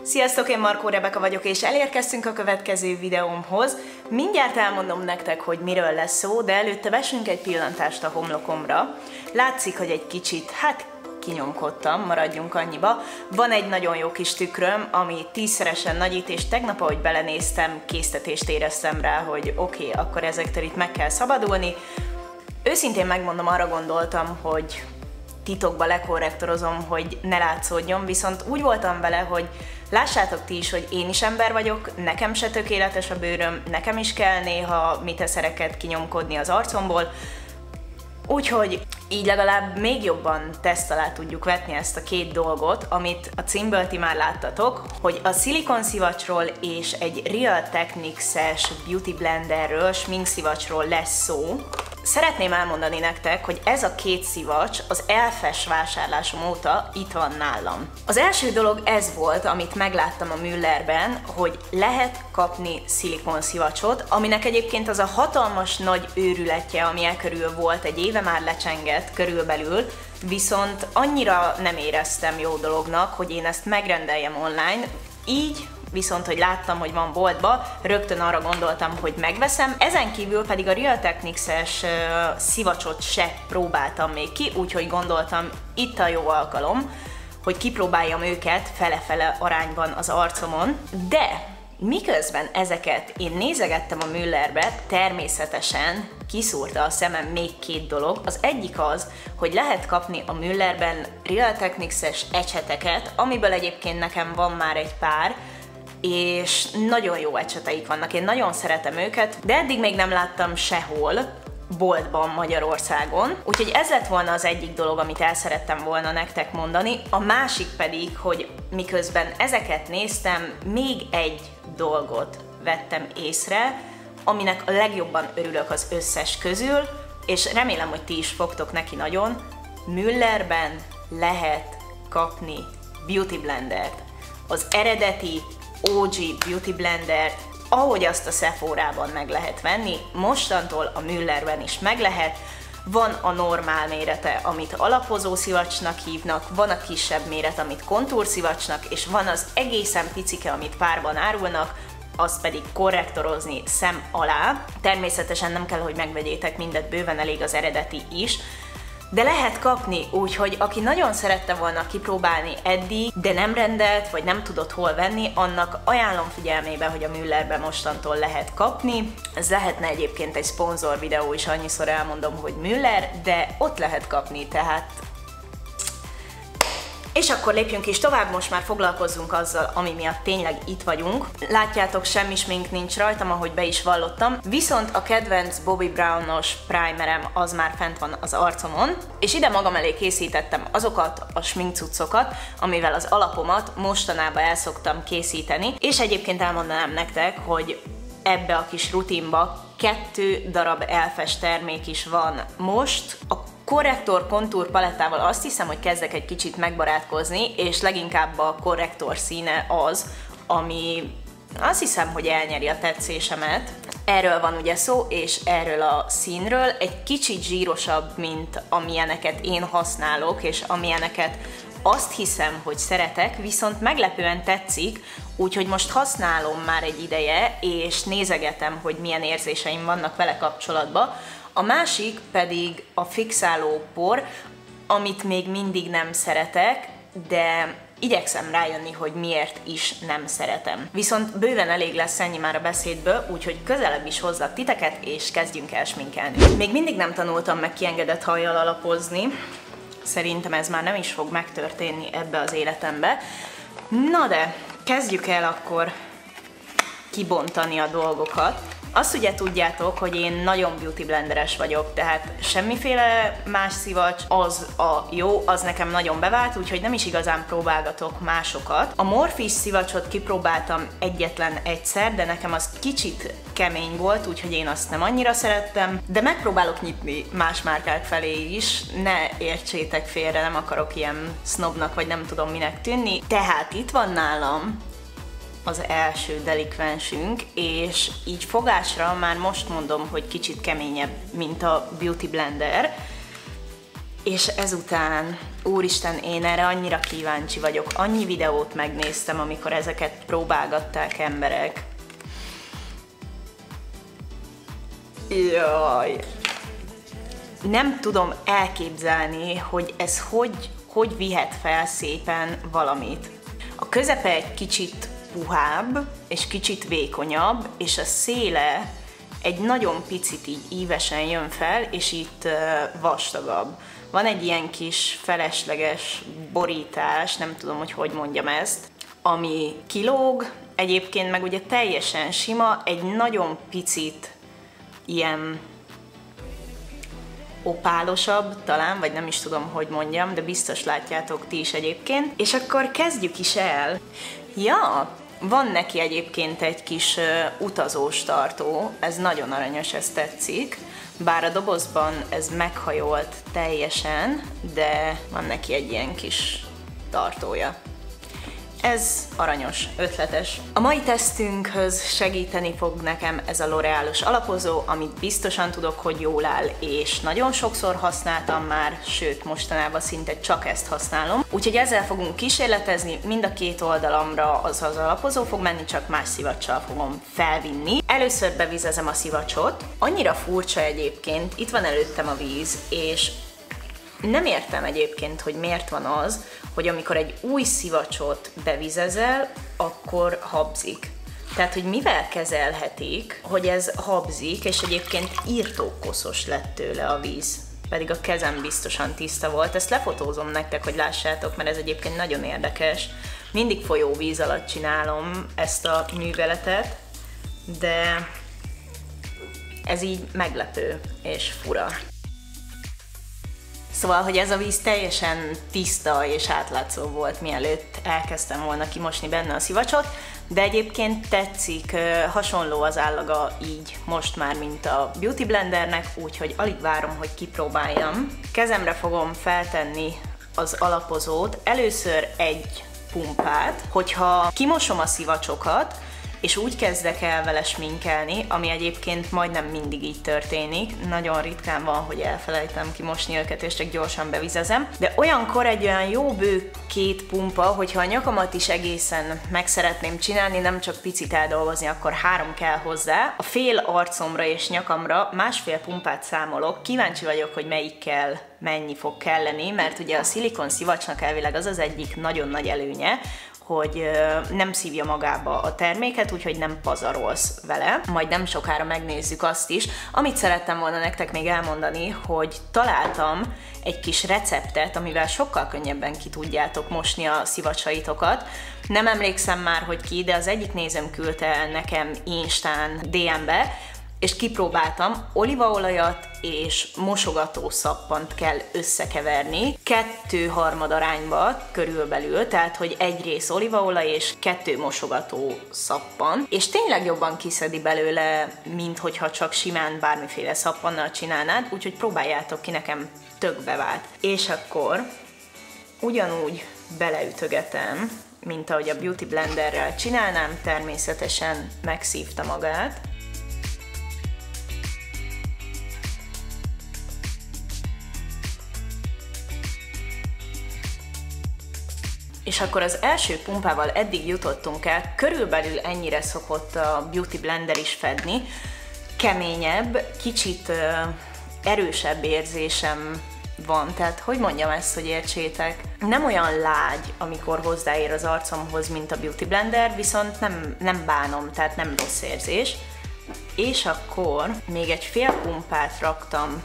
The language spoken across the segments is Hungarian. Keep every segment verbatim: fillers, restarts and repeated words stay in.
Sziasztok, én Markó Rebeka vagyok, és elérkeztünk a következő videómhoz. Mindjárt elmondom nektek, hogy miről lesz szó, de előtte vessünk egy pillantást a homlokomra. Látszik, hogy egy kicsit, hát kinyomkodtam, maradjunk annyiba. Van egy nagyon jó kis tükröm, ami tízszeresen nagyít, és tegnap, ahogy belenéztem, késztetést éreztem rá, hogy oké, okay, akkor ezektől itt meg kell szabadulni. Őszintén megmondom, arra gondoltam, hogy titokba lekorrektorozom, hogy ne látszódjon, viszont úgy voltam vele, hogy lássátok ti is, hogy én is ember vagyok, nekem se tökéletes a bőröm, nekem is kell néha miteszereket kinyomkodni az arcomból, úgyhogy így legalább még jobban teszt alá tudjuk vetni ezt a két dolgot, amit a címből ti már láttatok, hogy a szilikonszívacsról és egy Real Techniques-es Beauty Blenderről, sminkszivacsról lesz szó. Szeretném elmondani nektek, hogy ez a két szivacs az elfes vásárlásom óta itt van nálam. Az első dolog ez volt, amit megláttam a Müllerben, hogy lehet kapni szilikonszívacsot, aminek egyébként az a hatalmas nagy őrületje, ami e körül volt, egy éve már lecsengett körülbelül, viszont annyira nem éreztem jó dolognak, hogy én ezt megrendeljem online, így viszont, hogy láttam, hogy van boltba, rögtön arra gondoltam, hogy megveszem. Ezen kívül pedig a Real Techniques-es uh, szivacsot se próbáltam még ki, úgyhogy gondoltam, itt a jó alkalom, hogy kipróbáljam őket fele-fele arányban az arcomon. De miközben ezeket én nézegettem a Müllerbe, természetesen kiszúrta a szemem még két dolog. Az egyik az, hogy lehet kapni a Müllerben Real Techniques-es ecseteket, amiből egyébként nekem van már egy pár, és nagyon jó ecseteik vannak, én nagyon szeretem őket, de eddig még nem láttam sehol boltban Magyarországon, úgyhogy ez lett volna az egyik dolog, amit el szerettem volna nektek mondani. A másik pedig, hogy miközben ezeket néztem, még egy dolgot vettem észre, aminek a legjobban örülök az összes közül, és remélem, hogy ti is fogtok neki nagyon. Müllerben lehet kapni Beauty Blendert, az eredeti o gé Beauty Blendert, ahogy azt a Sephorában meg lehet venni, mostantól a Müllerben is meg lehet. Van a normál mérete, amit alapozó szivacsnak hívnak, van a kisebb méret, amit kontúrszivacsnak, és van az egészen picike, amit párban árulnak, azt pedig korrektorozni szem alá. Természetesen nem kell, hogy megvegyétek mindet, bőven elég az eredeti is, de lehet kapni, úgyhogy aki nagyon szerette volna kipróbálni eddig, de nem rendelt, vagy nem tudott hol venni, annak ajánlom figyelmébe, hogy a Müllerben mostantól lehet kapni. Ez lehetne egyébként egy szponzor videó is, annyiszor elmondom, hogy Müller, de ott lehet kapni, tehát... És akkor lépjünk is tovább, most már foglalkozzunk azzal, ami miatt tényleg itt vagyunk. Látjátok, semmi smink nincs rajtam, ahogy be is vallottam, viszont a kedvenc Bobbi Brownos primerem az már fent van az arcomon, és ide magam elé készítettem azokat a sminkcuccokat, amivel az alapomat mostanában el szoktam készíteni, és egyébként elmondanám nektek, hogy ebbe a kis rutinba kettő darab elfes termék is van most. A korrektor kontúr palettával azt hiszem, hogy kezdek egy kicsit megbarátkozni, és leginkább a korrektor színe az, ami azt hiszem, hogy elnyeri a tetszésemet. Erről van ugye szó, és erről a színről. Egy kicsit zsírosabb, mint amilyeneket én használok, és amilyeneket azt hiszem, hogy szeretek, viszont meglepően tetszik, úgyhogy most használom már egy ideje, és nézegetem, hogy milyen érzéseim vannak vele kapcsolatban. A másik pedig a fixáló por, amit még mindig nem szeretek, de igyekszem rájönni, hogy miért is nem szeretem. Viszont bőven elég lesz ennyi már a beszédből, úgyhogy közelebb is hozzak titeket, és kezdjünk el sminkelni. Még mindig nem tanultam meg kiengedett hajjal alapozni, szerintem ez már nem is fog megtörténni ebbe az életembe. Na de, kezdjük el akkor kibontani a dolgokat. Azt ugye tudjátok, hogy én nagyon beauty blenderes vagyok, tehát semmiféle más szivacs, az a jó, az nekem nagyon bevált, úgyhogy nem is igazán próbálgatok másokat. A Morphe szivacsot kipróbáltam egyetlen egyszer, de nekem az kicsit kemény volt, úgyhogy én azt nem annyira szerettem, de megpróbálok nyitni más márkák felé is, ne értsétek félre, nem akarok ilyen sznobnak, vagy nem tudom minek tűnni. Tehát itt van nálam az első delikvensünk, és így fogásra már most mondom, hogy kicsit keményebb, mint a Beauty Blender. És ezután, úristen, én erre annyira kíváncsi vagyok, annyi videót megnéztem, amikor ezeket próbálgatták emberek. Jaj. Nem tudom elképzelni, hogy ez hogy, hogy vihet fel szépen valamit. A közepe egy kicsit puhább, és kicsit vékonyabb, és a széle egy nagyon picit így ívesen jön fel, és itt vastagabb. Van egy ilyen kis felesleges borítás, nem tudom, hogy hogy mondjam ezt, ami kilóg, egyébként meg ugye teljesen sima, egy nagyon picit ilyen opálosabb talán, vagy nem is tudom, hogy mondjam, de biztos látjátok ti is egyébként. És akkor kezdjük is el. Ja, van neki egyébként egy kis uh, utazós tartó, ez nagyon aranyos, ez tetszik. Bár a dobozban ez meghajolt teljesen, de van neki egy ilyen kis tartója. Ez aranyos, ötletes. A mai tesztünkhöz segíteni fog nekem ez a L'Oréalos alapozó, amit biztosan tudok, hogy jól áll, és nagyon sokszor használtam már, sőt mostanában szinte csak ezt használom. Úgyhogy ezzel fogunk kísérletezni, mind a két oldalamra az az alapozó fog menni, csak más szivacsal fogom felvinni. Először bevizezem a szivacsot. Annyira furcsa egyébként, itt van előttem a víz, és nem értem egyébként, hogy miért van az, hogy amikor egy új szivacsot bevizezel, akkor habzik. Tehát, hogy mivel kezelhetik, hogy ez habzik, és egyébként írtókoszos lett tőle a víz. Pedig a kezem biztosan tiszta volt. Ezt lefotózom nektek, hogy lássátok, mert ez egyébként nagyon érdekes. Mindig folyóvíz alatt csinálom ezt a műveletet, de ez így meglepő és fura. Szóval, hogy ez a víz teljesen tiszta és átlátszó volt, mielőtt elkezdtem volna kimosni benne a szivacsot, de egyébként tetszik, hasonló az állaga így most már, mint a Beauty Blendernek, úgyhogy alig várom, hogy kipróbáljam. Kezemre fogom feltenni az alapozót, először egy pumpát, hogyha kimosom a szivacsokat, és úgy kezdek el vele sminkelni, ami egyébként majdnem mindig így történik. Nagyon ritkán van, hogy elfelejtem kimosni őket, és csak gyorsan bevizezem. De olyankor egy olyan jó bő két pumpa, hogyha a nyakamat is egészen meg szeretném csinálni, nem csak picit eldolgozni, akkor három kell hozzá. A fél arcomra és nyakamra másfél pumpát számolok. Kíváncsi vagyok, hogy melyikkel mennyi fog kelleni, mert ugye a szilikon szivacsnak elvileg az az egyik nagyon nagy előnye, hogy nem szívja magába a terméket, úgyhogy nem pazarolsz vele. Majd nem sokára megnézzük azt is. Amit szerettem volna nektek még elmondani, hogy találtam egy kis receptet, amivel sokkal könnyebben ki tudjátok mosni a szivacsaitokat. Nem emlékszem már, hogy ki, de az egyik nézőm küldte el nekem Instán dé em-be, és kipróbáltam, olívaolajat és mosogató szappant kell összekeverni, kettő harmad arányba körülbelül, tehát hogy egy rész olívaolaj és kettő mosogató szappan, és tényleg jobban kiszedi belőle, mint hogyha csak simán bármiféle szappannal csinálnád, úgyhogy próbáljátok ki, nekem tök bevált. És akkor ugyanúgy beleütögetem, mint ahogy a Beauty Blenderrel csinálnám, természetesen megszívta magát. És akkor az első pumpával eddig jutottunk el, körülbelül ennyire szokott a Beauty Blender is fedni. Keményebb, kicsit uh, erősebb érzésem van, tehát hogy mondjam ezt, hogy értsétek? Nem olyan lágy, amikor hozzáér az arcomhoz, mint a Beauty Blender, viszont nem, nem bánom, tehát nem rossz érzés. És akkor még egy fél pumpát raktam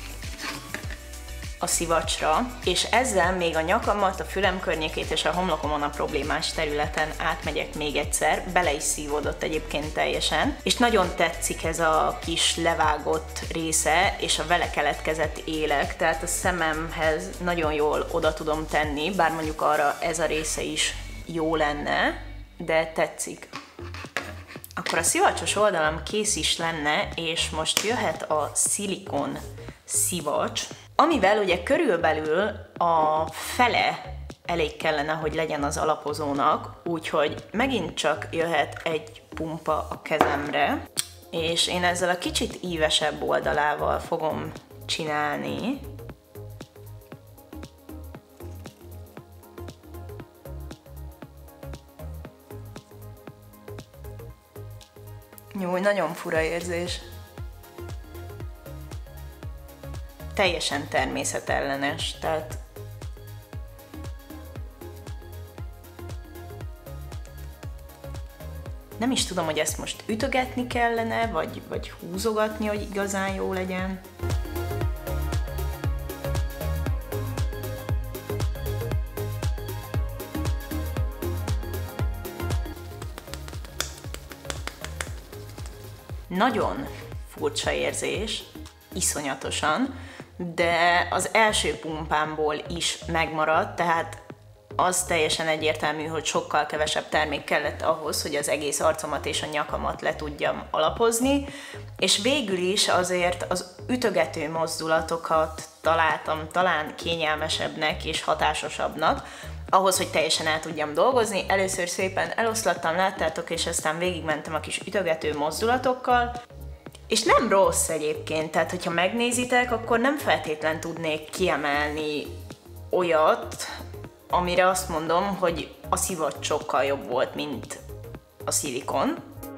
a szivacsra, és ezzel még a nyakamat, a fülem környékét és a homlokomon a problémás területen átmegyek még egyszer, bele is szívódott egyébként teljesen, és nagyon tetszik ez a kis levágott része, és a vele keletkezett élek, tehát a szememhez nagyon jól oda tudom tenni, bár mondjuk arra ez a része is jó lenne, de tetszik. Akkor a szivacsos oldalam kész is lenne, és most jöhet a szilikon szivacs, amivel ugye körülbelül a fele elég kellene, hogy legyen az alapozónak, úgyhogy megint csak jöhet egy pumpa a kezemre, és én ezzel a kicsit ívesebb oldalával fogom csinálni. Jó, nagyon fura érzés. Teljesen természetellenes, tehát nem is tudom, hogy ezt most ütögetni kellene, vagy, vagy húzogatni, hogy igazán jó legyen. Nagyon furcsa érzés, iszonyatosan, de az első pumpámból is megmaradt, tehát az teljesen egyértelmű, hogy sokkal kevesebb termék kellett ahhoz, hogy az egész arcomat és a nyakamat le tudjam alapozni, és végül is azért az ütögető mozdulatokat találtam talán kényelmesebbnek és hatásosabbnak, ahhoz, hogy teljesen el tudjam dolgozni. Először szépen eloszlattam, láttátok, és aztán végigmentem a kis ütögető mozdulatokkal, és nem rossz egyébként, tehát hogyha megnézitek, akkor nem feltétlen tudnék kiemelni olyat, amire azt mondom, hogy a szivacs sokkal jobb volt, mint a szilikon.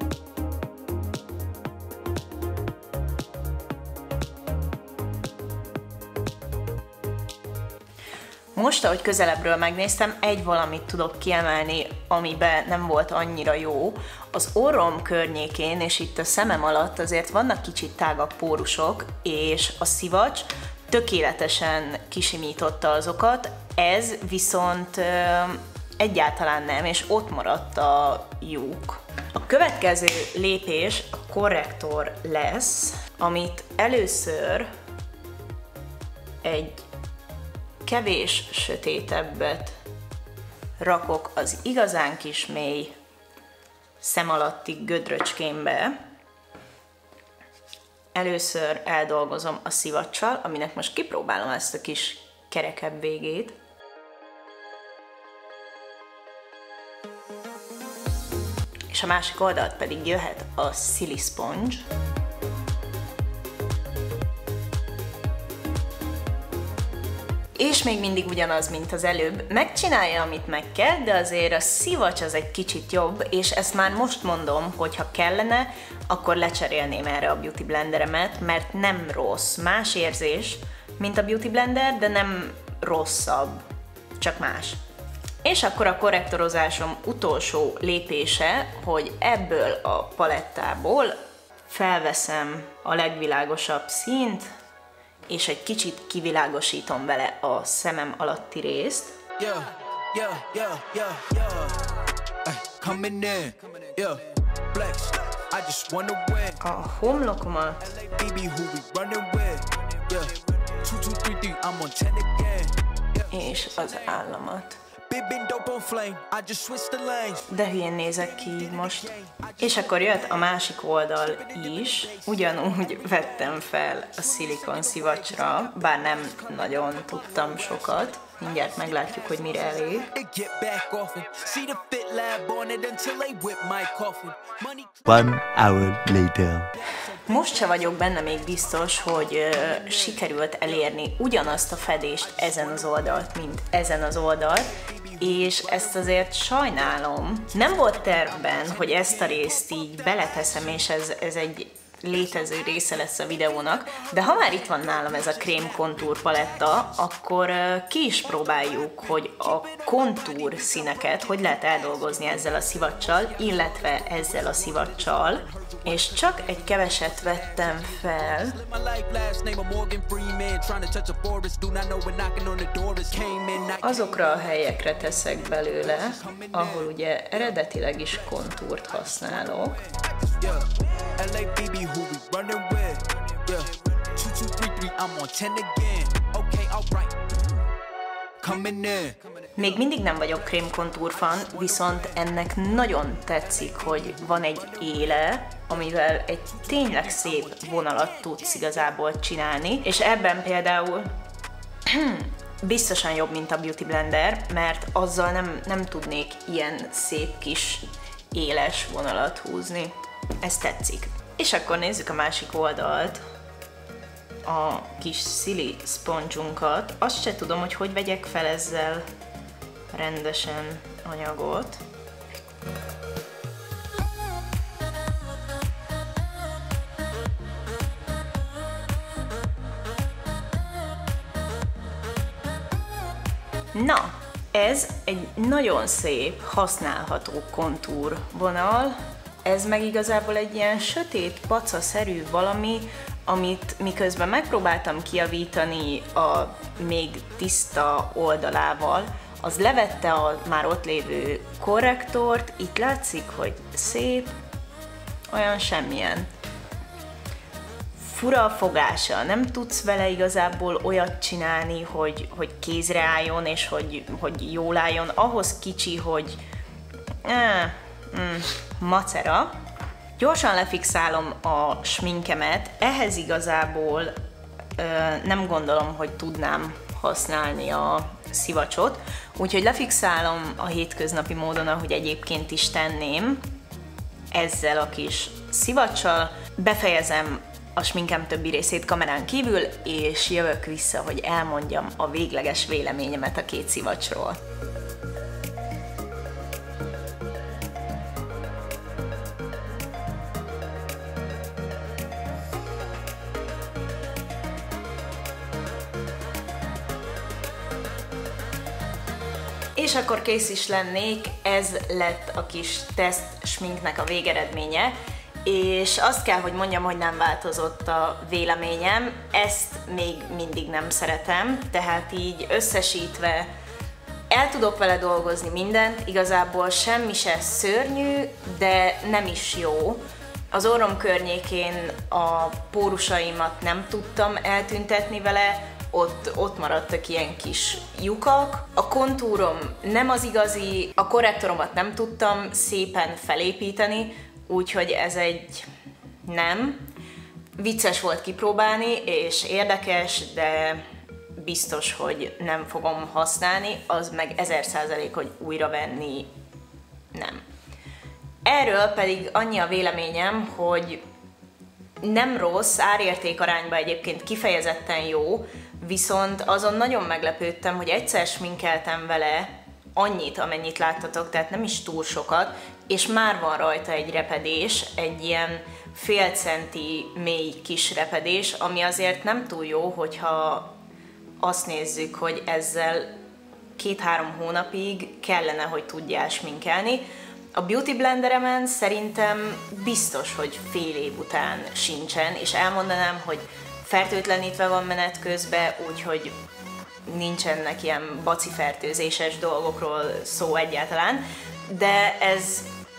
Most, ahogy közelebbről megnéztem, egy valamit tudok kiemelni, amiben nem volt annyira jó. Az orrom környékén és itt a szemem alatt azért vannak kicsit tágabb pórusok, és a szivacs tökéletesen kisimította azokat, ez viszont ö, egyáltalán nem, és ott maradt a lyuk. A következő lépés a korrektor lesz, amit először egy kevés sötétebbet rakok az igazán kis mély szem alatti gödröcskémbe. Először eldolgozom a szivacsal, aminek most kipróbálom ezt a kis kerekebb végét. És a másik oldalt pedig jöhet a Silly Sponge. És még mindig ugyanaz, mint az előbb. Megcsinálja, amit meg kell, de azért a szivacs az egy kicsit jobb, és ezt már most mondom, hogy ha kellene, akkor lecserélném erre a Beauty Blenderemet, mert nem rossz. Más érzés, mint a Beauty Blender, de nem rosszabb, csak más. És akkor a korrektorozásom utolsó lépése, hogy ebből a palettából felveszem a legvilágosabb színt, és egy kicsit kivilágosítom vele a szemem alatti részt. Yeah, yeah, yeah, yeah, yeah. Ay, coming in. Yeah, flex. I just wanna win. A homlokomat. És az államat. De hülyén nézek ki így most. És akkor jött a másik oldal is. Ugyanúgy vettem fel a szilikon szivacsra, bár nem nagyon tudtam sokat. Mindjárt meglátjuk, hogy mire elég. One hour later. Most se vagyok benne még biztos, hogy uh, sikerült elérni ugyanazt a fedést ezen az oldalt, mint ezen az oldalt, és ezt azért sajnálom. Nem volt tervben, hogy ezt a részt így beleteszem, és ez, ez egy létező része lesz a videónak, de ha már itt van nálam ez a krém kontúr paletta, akkor ki is próbáljuk, hogy a kontúr színeket hogy lehet eldolgozni ezzel a szivacsal, illetve ezzel a szivacsal, és csak egy keveset vettem fel. Azokra a helyekre teszek belőle, ahol ugye eredetileg is kontúrt használok. Még mindig nem vagyok krémkontúr fan, viszont ennek nagyon tetszik, hogy van egy éle, amivel egy tényleg szép vonalat tudsz igazából csinálni, és ebben például biztosan jobb, mint a Beauty Blender, mert azzal nem, nem tudnék ilyen szép kis éles vonalat húzni. Ez tetszik. És akkor nézzük a másik oldalt, a kis Silly Sponge-unkat. Azt se tudom, hogy hogy vegyek fel ezzel rendesen anyagot. Na, ez egy nagyon szép, használható kontúrvonal. Ez meg igazából egy ilyen sötét, pacaszerű valami, amit miközben megpróbáltam kijavítani a még tiszta oldalával, az levette a már ott lévő korrektort, itt látszik, hogy szép, olyan semmilyen. Fura a fogása, nem tudsz vele igazából olyat csinálni, hogy, hogy kézre álljon és hogy, hogy jól álljon, ahhoz kicsi, hogy eh, mm, macera. Gyorsan lefixálom a sminkemet, ehhez igazából ö, nem gondolom, hogy tudnám használni a szivacsot, úgyhogy lefixálom a hétköznapi módon, ahogy egyébként is tenném, ezzel a kis szivacsal, befejezem a sminkem többi részét kamerán kívül, és jövök vissza, hogy elmondjam a végleges véleményemet a két szivacsról. És akkor kész is lennék, ez lett a kis teszt sminknek a végeredménye, és azt kell, hogy mondjam, hogy nem változott a véleményem, ezt még mindig nem szeretem, tehát így összesítve el tudok vele dolgozni mindent, igazából semmi se szörnyű, de nem is jó. Az orrom környékén a pórusaimat nem tudtam eltüntetni vele, Ott, ott maradtak ilyen kis lyukak. A kontúrom nem az igazi, a korrektoromat nem tudtam szépen felépíteni, úgyhogy ez egy nem. Vicces volt kipróbálni, és érdekes, de biztos, hogy nem fogom használni, az meg ezer százalék, hogy újra venni nem. Erről pedig annyi a véleményem, hogy nem rossz, árérték arányban egyébként kifejezetten jó, viszont azon nagyon meglepődtem, hogy egyszer sminkeltem vele annyit, amennyit láttatok, tehát nem is túl sokat, és már van rajta egy repedés, egy ilyen fél centi mély kis repedés, ami azért nem túl jó, hogyha azt nézzük, hogy ezzel két-három hónapig kellene, hogy tudjál sminkelni. A Beauty Blenderemen szerintem biztos, hogy fél év után sincsen, és elmondanám, hogy fertőtlenítve van menet közben, úgyhogy nincsenek ilyen bacifertőzéses dolgokról szó egyáltalán, de ez,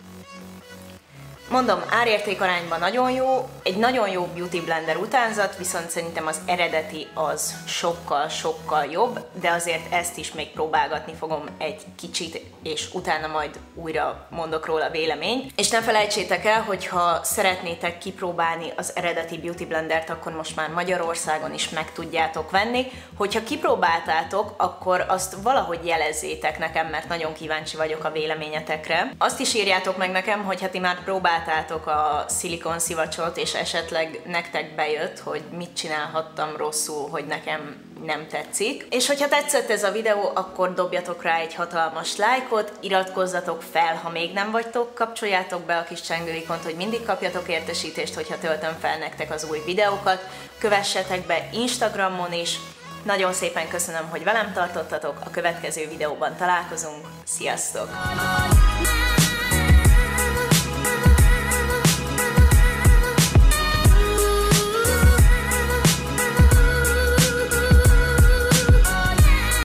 mondom, árérték arányban nagyon jó, egy nagyon jó Beauty Blender utánzat, viszont szerintem az eredeti az sokkal-sokkal jobb, de azért ezt is még próbálgatni fogom egy kicsit, és utána majd újra mondok róla véleményt. És ne felejtsétek el, hogyha szeretnétek kipróbálni az eredeti Beauty Blendert, akkor most már Magyarországon is meg tudjátok venni. Hogyha kipróbáltátok, akkor azt valahogy jelezzétek nekem, mert nagyon kíváncsi vagyok a véleményetekre. Azt is írjátok meg nekem, hogy ha ti már próbáltátok a szilikon szivacsot, és esetleg nektek bejött, hogy mit csinálhattam rosszul, hogy nekem nem tetszik. És hogyha tetszett ez a videó, akkor dobjatok rá egy hatalmas lájkot, iratkozzatok fel, ha még nem vagytok, kapcsoljátok be a kis csengőikont, hogy mindig kapjatok értesítést, hogyha töltöm fel nektek az új videókat, kövessetek be Instagramon is. Nagyon szépen köszönöm, hogy velem tartottatok, a következő videóban találkozunk, sziasztok!